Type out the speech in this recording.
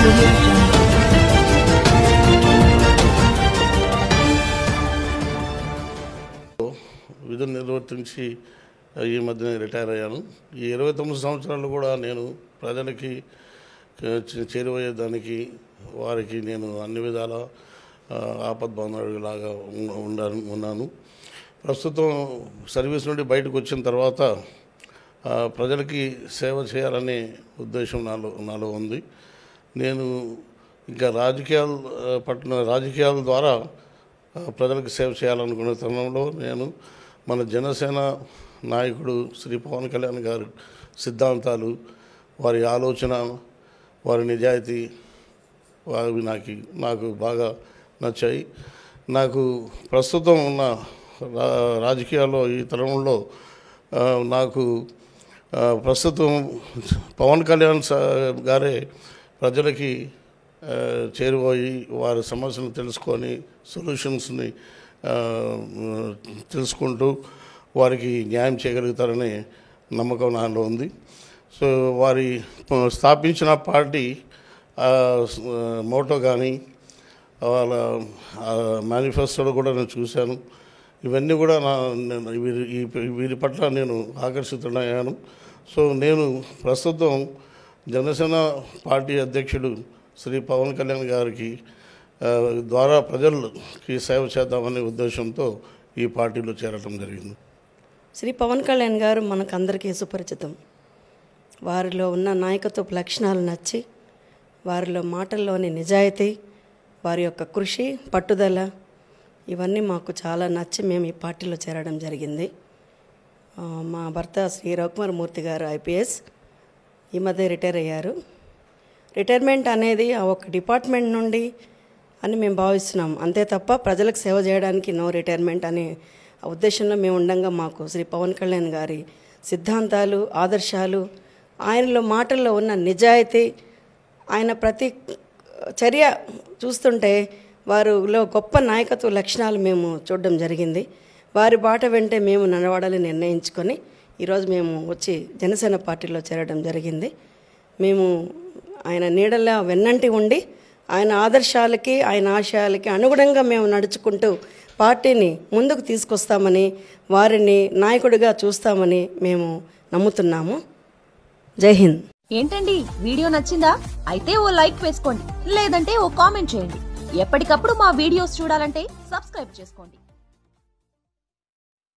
audio jungle. విధులు నిర్వర్తించి ఈ మధ్యనే రిటైర్ అయ్యాను. ఈ 29 సంవత్సరాలు కూడా నేను ప్రజలకి చేరువయ్యేదానికి వారికి నేను అన్ని విధాల ఆపద్బాంధవుడిలాగా ఉన్నాను. ప్రస్తుతం సర్వీస్ నుండి బయటకు వచ్చిన తర్వాత ప్రజలకి సేవ చేయాలనే ఉద్దేశం నాలో ఉంది. నేను ఇంకా రాజకీయాల ద్వారా ప్రజలకు సేవ చేయాలనుకునే తరుణంలో నేను మన జనసేన నాయకుడు శ్రీ పవన్ కళ్యాణ్ గారి సిద్ధాంతాలు, వారి ఆలోచన, వారి నిజాయితీ అవి నాకు బాగా నచ్చాయి. నాకు ప్రస్తుతం ఉన్న రాజకీయాల్లో ఈ తరుణంలో నాకు ప్రస్తుతం పవన్ కళ్యాణ్ గారే ప్రజలకి చేరువయ్యి వారి సమస్యలను తెలుసుకొని సొల్యూషన్స్ని తెలుసుకుంటూ వారికి న్యాయం చేయగలుగుతారనే నమ్మకం నాలో ఉంది. సో వారి స్థాపించిన పార్టీ మోటో కానీ వాళ్ళ మేనిఫెస్టోలో కూడా నేను చూశాను. ఇవన్నీ కూడా వీరి పట్ల నేను ఆకర్షితుడయ్యాను. సో నేను ప్రస్తుతం జనసేన పార్టీ అధ్యక్షుడు శ్రీ పవన్ కళ్యాణ్ గారికి ద్వారా ప్రజలకి సేవ చేద్దామనే ఉద్దేశంతో ఈ పార్టీలో చేరటం జరిగింది. శ్రీ పవన్ కళ్యాణ్ గారు మనకందరికీ సుపరిచితం. వారిలో ఉన్న నాయకత్వ లక్షణాలు నచ్చి, వారిలో మాటల్లోని నిజాయితీ, వారి యొక్క కృషి, పట్టుదల ఇవన్నీ మాకు చాలా నచ్చి మేము ఈ పార్టీలో చేరడం జరిగింది. మా భర్త శ్రీ రవికుమార్ మూర్తి గారు ఐపీఎస్ ఈ మధ్య రిటైర్ అయ్యారు. రిటైర్మెంట్ అనేది ఆ ఒక డిపార్ట్మెంట్ నుండి అని మేము భావిస్తున్నాం, అంతే తప్ప ప్రజలకు సేవ చేయడానికి నో రిటైర్మెంట్ అనే ఉద్దేశంలో మేము ఉండగా మాకు శ్రీ పవన్ కళ్యాణ్ గారి సిద్ధాంతాలు, ఆదర్శాలు, ఆయనలో మాటల్లో ఉన్న నిజాయితీ, ఆయన ప్రతి చర్య చూస్తుంటే వారిలో గొప్ప నాయకత్వ లక్షణాలు మేము చూడడం జరిగింది. వారి బాట వెంటే మేము నడవాలని నిర్ణయించుకొని ఈరోజు మేము వచ్చి జనసేన పార్టీలో చేరడం జరిగింది. మేము ఆయన నీడలా వెన్నంటి ఉండి ఆయన ఆదర్శాలకి, ఆయన ఆశయాలకి అనుగుణంగా మేము నడుచుకుంటూ పార్టీని ముందుకు తీసుకొస్తామని, వారిని నాయకుడిగా చూస్తామని మేము నమ్ముతున్నాము. జై హింద్. ఏంటండి, వీడియో నచ్చిందా? అయితే ఓ లైక్ వేసుకోండి, లేదంటే ఓ కామెంట్ చేయండి. ఎప్పటికప్పుడు మా వీడియోస్ చూడాలంటే సబ్స్క్రైబ్ చేసుకోండి.